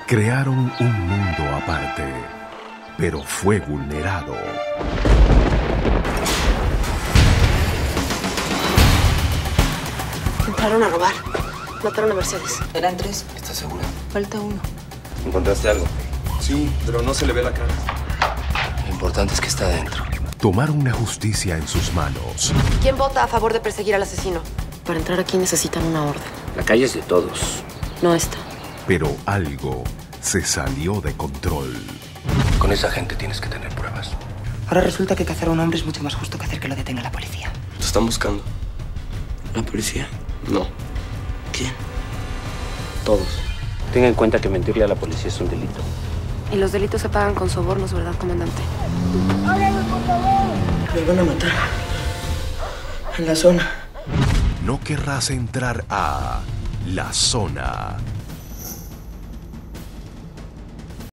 Crearon un mundo aparte, pero fue vulnerado. Entraron a robar. Mataron a Mercedes. Eran 3. ¿Estás segura? Falta 1. ¿Encontraste algo? Sí, pero no se le ve la cara. Lo importante es que está adentro. Tomaron la justicia en sus manos. ¿Quién vota a favor de perseguir al asesino? Para entrar aquí necesitan una orden. La calle es de todos. No esta. Pero algo se salió de control. Con esa gente tienes que tener pruebas. Ahora resulta que cazar a un hombre es mucho más justo que hacer que lo detenga la policía. Te están buscando. ¿La policía? No. ¿Quién? Todos. Tenga en cuenta que mentirle a la policía es un delito. Y los delitos se pagan con sobornos, ¿verdad, comandante? Los van a matar. En la zona. No querrás entrar a La Zona.